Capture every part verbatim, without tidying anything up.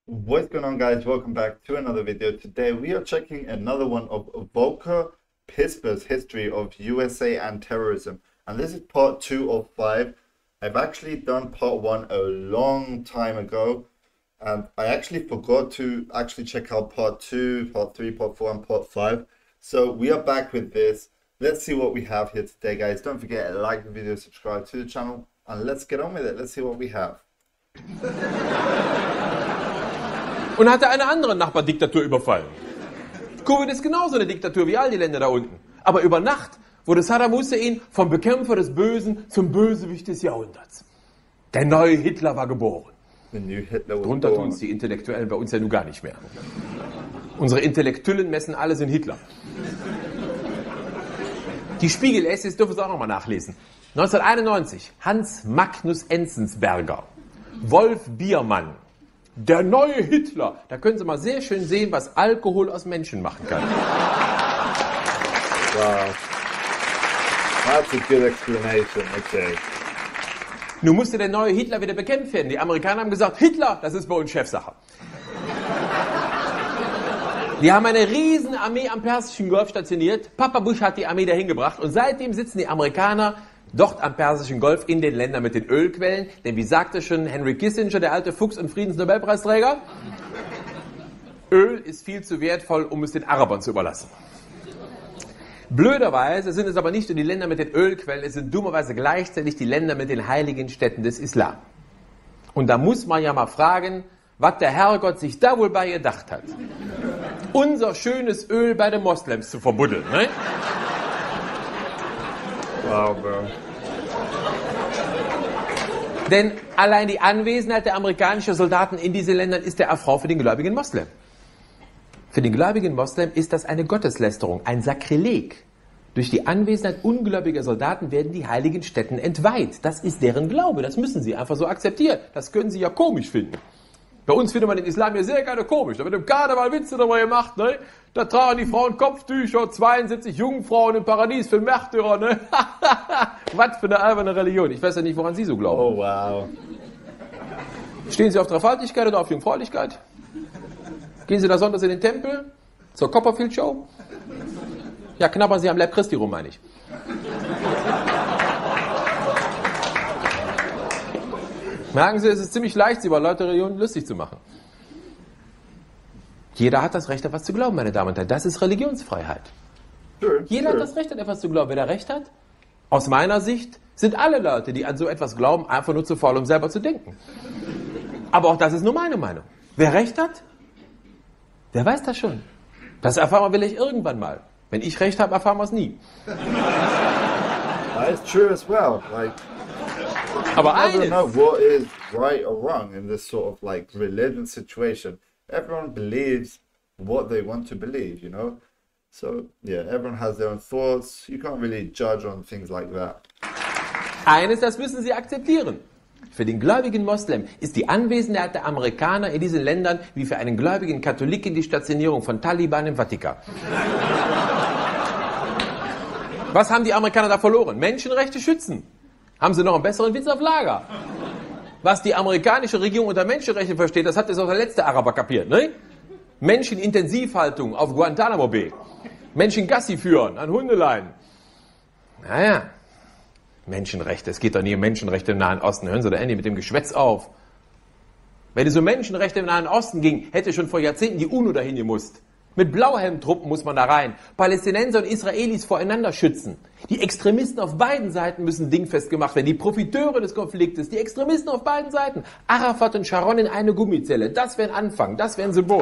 What's going on, guys? Welcome back to another video. Today we are checking another one of Volker Pisper's history of U S A and terrorism, and this is part two of five. I've actually done part one a long time ago, and I actually forgot to actually check out part two, part three, part four, and part five. So we are back with this. Let's see what we have here today, guys. Don't forget to like the video, subscribe to the channel, and let's get on with it. Let's see what we have. Und hatte eine andere Nachbardiktatur überfallen. Kuwait ist genauso eine Diktatur wie all die Länder da unten. Aber über Nacht wurde Saddam Hussein vom Bekämpfer des Bösen zum Bösewicht des Jahrhunderts. Der neue Hitler war geboren. Drunter tun es die Intellektuellen bei uns ja nun gar nicht mehr. Unsere Intellektuellen messen alles in Hitler. Die Spiegel-Essays dürfen Sie auch nochmal nachlesen. neunzehnhunderteinundneunzig, Hans Magnus Enzensberger, Wolf Biermann, der neue Hitler. Da können Sie mal sehr schön sehen, was Alkohol aus Menschen machen kann. Wow. That's a good explanation, okay. Nun musste der neue Hitler wieder bekämpft werden. Die Amerikaner haben gesagt, Hitler, das ist bei uns Chefsache. Die haben eine riesen Armee am Persischen Golf stationiert. Papa Bush hat die Armee dahin gebracht und seitdem sitzen die Amerikaner dort am Persischen Golf in den Ländern mit den Ölquellen. Denn wie sagte schon Henry Kissinger, der alte Fuchs und Friedensnobelpreisträger, Öl ist viel zu wertvoll, um es den Arabern zu überlassen. Blöderweise sind es aber nicht nur die Länder mit den Ölquellen, es sind dummerweise gleichzeitig die Länder mit den heiligen Städten des Islam. Und da muss man ja mal fragen, was der Herrgott sich da wohl bei gedacht hat. Unser schönes Öl bei den Moslems zu verbuddeln, ne? Wow, bro. Denn allein die Anwesenheit der amerikanischen Soldaten in diesen Ländern ist der Affront für den gläubigen Moslem. Für den gläubigen Moslem ist das eine Gotteslästerung, ein Sakrileg. Durch die Anwesenheit ungläubiger Soldaten werden die heiligen Stätten entweiht. Das ist deren Glaube, das müssen sie einfach so akzeptieren. Das können sie ja komisch finden. Bei uns findet man den Islam ja sehr gerne komisch. Da wird im Karneval Witze darüber gemacht, ne? Da tragen die Frauen Kopftücher, zweiundsiebzig Jungfrauen im Paradies für Märtyrer, ne? Was für eine alberne Religion. Ich weiß ja nicht, woran Sie so glauben. Oh, wow. Stehen Sie auf Dreifaltigkeit oder auf Jungfräulichkeit? Gehen Sie da sonntags in den Tempel? Zur Copperfield Show? Ja, knabbern Sie am Leib Christi rum, meine ich. Merken Sie, es ist ziemlich leicht, Sie über Leute Religionen lustig zu machen. Jeder hat das Recht, etwas zu glauben, meine Damen und Herren. Das ist Religionsfreiheit. Sure, Jeder sure. hat das Recht, an etwas zu glauben. Wer da Recht hat? Aus meiner Sicht sind alle Leute, die an so etwas glauben, einfach nur zu faul, um selber zu denken. Aber auch das ist nur meine Meinung. Wer Recht hat, wer weiß das schon. Das erfahren wir vielleicht irgendwann mal. Wenn ich Recht habe, erfahren wir es nie. That is true as well. Like, Aber I don't eines, know what is right or wrong in this sort of like religion situation. Everyone believes what they want to believe, you know? So, yeah, everyone has their own thoughts. You can't really judge on things like that. eines, das müssen Sie akzeptieren. Für den gläubigen Moslem ist die Anwesenheit der Amerikaner in diesen Ländern wie für einen gläubigen Katholiken die Stationierung von Taliban im Vatikan. Was haben die Amerikaner da verloren? Menschenrechte schützen. Haben sie noch einen besseren Witz auf Lager? Was die amerikanische Regierung unter Menschenrechten versteht, das hat jetzt auch der letzte Araber kapiert, ne? Menschenintensivhaltung auf Guantanamo Bay. Menschen Gassi führen an Hundeleien. Naja, Menschenrechte, es geht doch nie um Menschenrechte im Nahen Osten. Hören Sie da endlich mit dem Geschwätz auf. Wenn es um Menschenrechte im Nahen Osten ging, hätte schon vor Jahrzehnten die UNO dahin gemusst. Mit Blauhelmtruppen muss man da rein. Palästinenser und Israelis voreinander schützen. Die Extremisten auf beiden Seiten müssen dingfest gemacht werden. Die Profiteure des Konfliktes, die Extremisten auf beiden Seiten. Arafat und Sharon in eine Gummizelle. Das wäre ein Anfang, das wäre ein Symbol.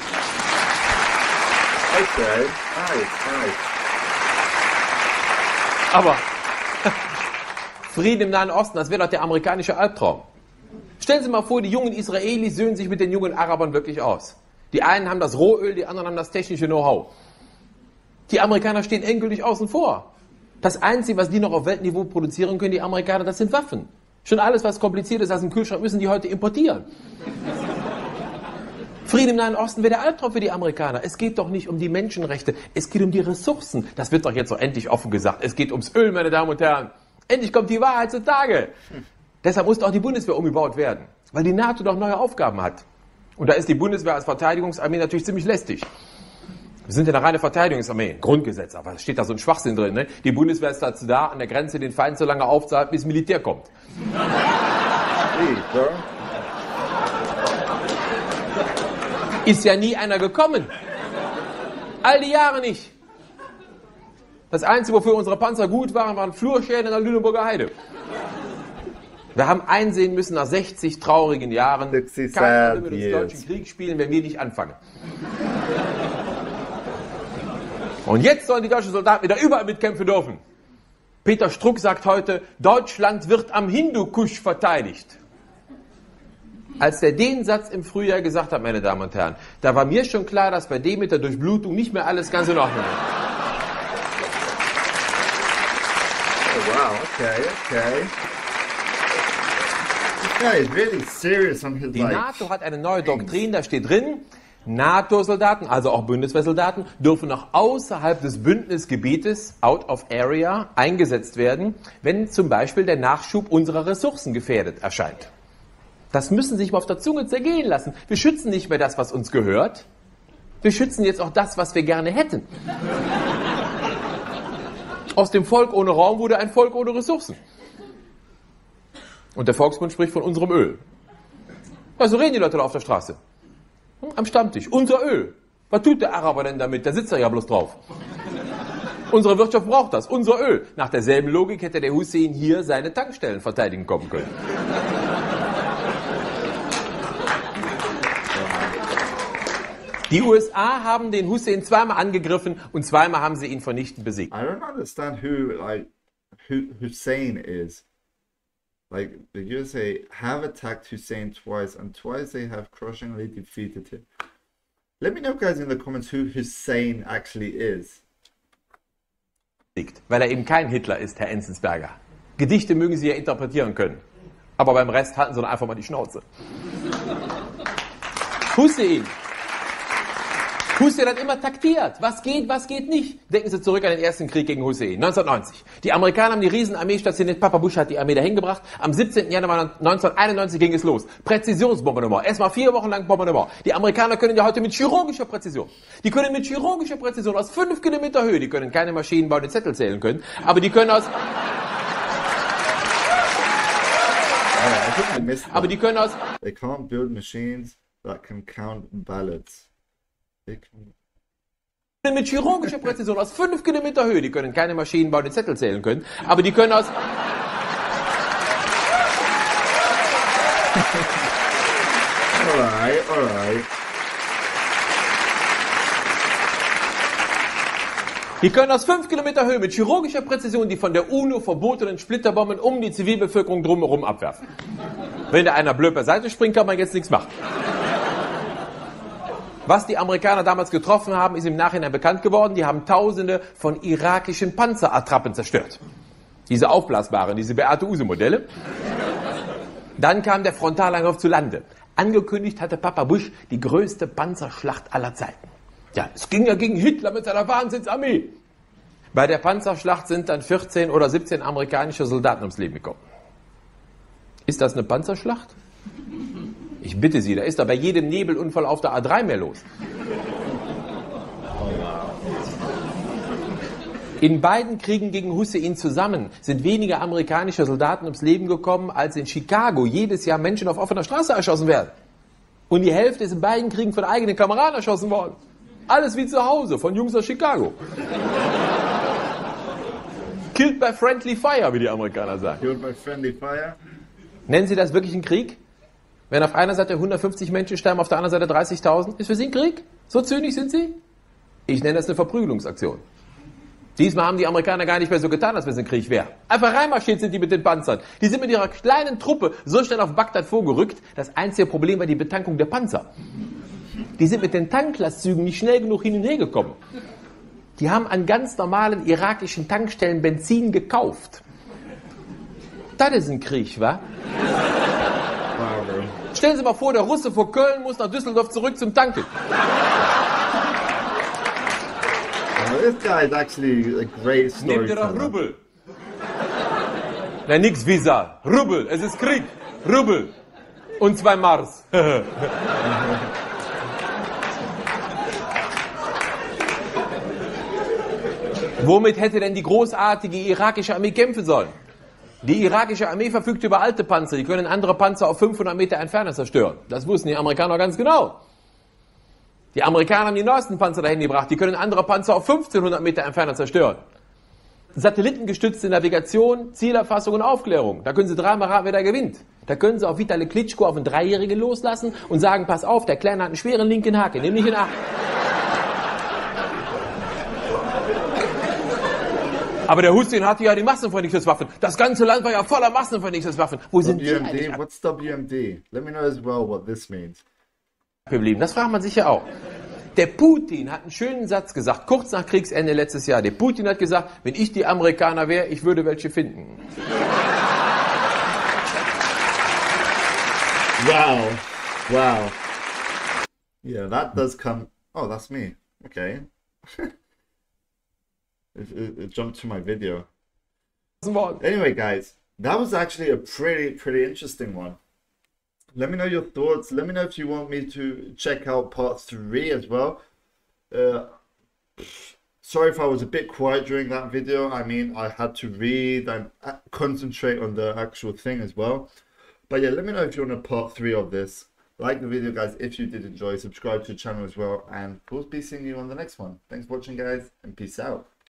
Okay, nice, nice. Aber Frieden im Nahen Osten, das wäre doch der amerikanische Albtraum. Stellen Sie mal vor, die jungen Israelis söhnen sich mit den jungen Arabern wirklich aus. Die einen haben das Rohöl, die anderen haben das technische Know-how. Die Amerikaner stehen endgültig außen vor. Das Einzige, was die noch auf Weltniveau produzieren können, die Amerikaner, das sind Waffen. Schon alles, was kompliziert ist als im Kühlschrank, müssen die heute importieren. Frieden im Nahen Osten wäre der Albtraum für die Amerikaner. Es geht doch nicht um die Menschenrechte, es geht um die Ressourcen. Das wird doch jetzt so endlich offen gesagt. Es geht ums Öl, meine Damen und Herren. Endlich kommt die Wahrheit zutage. Hm. Deshalb musste auch die Bundeswehr umgebaut werden, weil die NATO doch neue Aufgaben hat. Und da ist die Bundeswehr als Verteidigungsarmee natürlich ziemlich lästig. Wir sind ja eine reine Verteidigungsarmee, Grundgesetz, aber es steht da so ein Schwachsinn drin. Ne? Die Bundeswehr ist dazu da, an der Grenze den Feind so lange aufzuhalten, bis Militär kommt. Ist ja nie einer gekommen. All die Jahre nicht. Das Einzige, wofür unsere Panzer gut waren, waren Flurschäden in der Lüneburger Heide. Wir haben einsehen müssen, nach sechzig traurigen Jahren, keiner wird den Deutschen Krieg spielen, wenn wir nicht anfangen. Und jetzt sollen die deutschen Soldaten wieder überall mitkämpfen dürfen. Peter Struck sagt heute, Deutschland wird am Hindukusch verteidigt. Als der den Satz im Frühjahr gesagt hat, meine Damen und Herren, da war mir schon klar, dass bei dem mit der Durchblutung nicht mehr alles ganz in Ordnung ist. Oh, wow, okay, okay. This guy is really serious on his Die like, NATO hat eine neue Doktrin, da steht drin, NATO-Soldaten, also auch Bundeswehrsoldaten, dürfen noch außerhalb des Bündnisgebietes, out of area, eingesetzt werden, wenn zum Beispiel der Nachschub unserer Ressourcen gefährdet erscheint. Das müssen Sie sich mal auf der Zunge zergehen lassen. Wir schützen nicht mehr das, was uns gehört. Wir schützen jetzt auch das, was wir gerne hätten. Aus dem Volk ohne Raum wurde ein Volk ohne Ressourcen. Und der Volksmund spricht von unserem Öl. Ja, so reden die Leute da auf der Straße. Am Stammtisch. Unser Öl. Was tut der Araber denn damit? Der sitzt da ja bloß drauf. Unsere Wirtschaft braucht das. Unser Öl. Nach derselben Logik hätte der Hussein hier seine Tankstellen verteidigen kommen können. Die U S A haben den Hussein zweimal angegriffen und zweimal haben sie ihn vernichtend besiegt. I don't understand who like who Hussein is. Like the U S A have attacked Hussein twice, and twice they have crushingly defeated him. Let me know, guys, in the comments who Hussein actually is. Weil er eben kein Hitler ist, Herr Enzensberger. Gedichte mögen Sie ja interpretieren können, aber beim Rest halten Sie doch einfach mal die Schnauze. Hussein. Hussein hat immer taktiert. Was geht, was geht nicht. Denken Sie zurück an den ersten Krieg gegen Hussein, neunzehnhundertneunzig. Die Amerikaner haben die Riesenarmee stationiert. Papa Bush hat die Armee dahin gebracht. Am siebzehnten Januar neunzehnhunderteinundneunzig ging es los. Präzisionsbombardement. Erstmal vier Wochen lang Bombardement. Die Amerikaner können ja heute mit chirurgischer Präzision. Die können mit chirurgischer Präzision aus fünf Kilometer Höhe, die können keine Maschinen bauen, die Zettel zählen können, aber die können aus... aber die können aus... They can't build machines that can count ballots. Mit chirurgischer Präzision aus fünf Kilometer Höhe, die können keine Maschinen bauen, die Zettel zählen können, aber die können aus... Alright, alright. Die können aus fünf Kilometer Höhe mit chirurgischer Präzision die von der UNO verbotenen Splitterbomben um die Zivilbevölkerung drumherum abwerfen. Wenn da einer blöd beiseite springt, kann man jetzt nichts machen. Was die Amerikaner damals getroffen haben, ist im Nachhinein bekannt geworden. Die haben Tausende von irakischen Panzerattrappen zerstört. Diese aufblasbaren, diese Beate-Use-Modelle. Dann kam der Frontalangriff zu Lande. Angekündigt hatte Papa Bush die größte Panzerschlacht aller Zeiten. Ja, es ging ja gegen Hitler mit seiner Wahnsinnsarmee. Bei der Panzerschlacht sind dann vierzehn oder siebzehn amerikanische Soldaten ums Leben gekommen. Ist das eine Panzerschlacht? Ich bitte Sie, da ist doch bei jedem Nebelunfall auf der A drei mehr los. In beiden Kriegen gegen Hussein zusammen sind weniger amerikanische Soldaten ums Leben gekommen, als in Chicago jedes Jahr Menschen auf offener Straße erschossen werden. Und die Hälfte ist in beiden Kriegen von eigenen Kameraden erschossen worden. Alles wie zu Hause, von Jungs aus Chicago. Killed by friendly fire, wie die Amerikaner sagen. Killed by friendly fire? Nennen Sie das wirklich einen Krieg? Wenn auf einer Seite hundertfünfzig Menschen sterben, auf der anderen Seite dreißigtausend, ist für Sie ein Krieg? So zynisch sind Sie? Ich nenne das eine Verprügelungsaktion. Diesmal haben die Amerikaner gar nicht mehr so getan, als wenn es ein Krieg wäre. Einfach reinmarschiert sind die mit den Panzern. Die sind mit ihrer kleinen Truppe so schnell auf Bagdad vorgerückt. Das einzige Problem war die Betankung der Panzer. Die sind mit den Tanklastzügen nicht schnell genug hin und her gekommen. Die haben an ganz normalen irakischen Tankstellen Benzin gekauft. Das ist ein Krieg, wa? Stellen Sie mal vor, der Russe vor Köln muss nach Düsseldorf zurück zum Tanken. Oh, this guy is actually a great Nehmt ihr doch storyteller. Rubel. Na, nix Visa. Rubel. Es ist Krieg. Rubel. Und zwei Mars. Womit hätte denn die großartige irakische Armee kämpfen sollen? Die irakische Armee verfügt über alte Panzer, die können andere Panzer auf fünfhundert Meter Entfernung zerstören. Das wussten die Amerikaner ganz genau. Die Amerikaner haben die neuesten Panzer dahin gebracht, die können andere Panzer auf fünfzehnhundert Meter Entfernung zerstören. Satellitengestützte Navigation, Zielerfassung und Aufklärung. Da können sie dreimal raten, wer da gewinnt. Da können sie auf Vitali Klitschko auf einen Dreijährigen loslassen und sagen, pass auf, der Kleine hat einen schweren linken Haken, nimm nicht in Acht. Aber der Hussein hatte ja die Massenvernichtungswaffen. Das ganze Land war ja voller Massenvernichtungswaffen. Wo sind die W M D, eigentlich what's W M D? Let me know as well what this means. geblieben? Das fragt man sich ja auch. Der Putin hat einen schönen Satz gesagt, kurz nach Kriegsende letztes Jahr. Der Putin hat gesagt, wenn ich die Amerikaner wäre, ich würde welche finden. Wow. Wow. Yeah, that does come... Oh, that's me. Okay. It, it, it jumped to my video. Anyway, guys, that was actually a pretty, pretty interesting one. Let me know your thoughts. Let me know if you want me to check out part three as well. Uh, sorry if I was a bit quiet during that video. I mean, I had to read and concentrate on the actual thing as well. But yeah, let me know if you want a part three of this. Like the video, guys, if you did enjoy. Subscribe to the channel as well. And we'll be seeing you on the next one. Thanks for watching, guys, and peace out.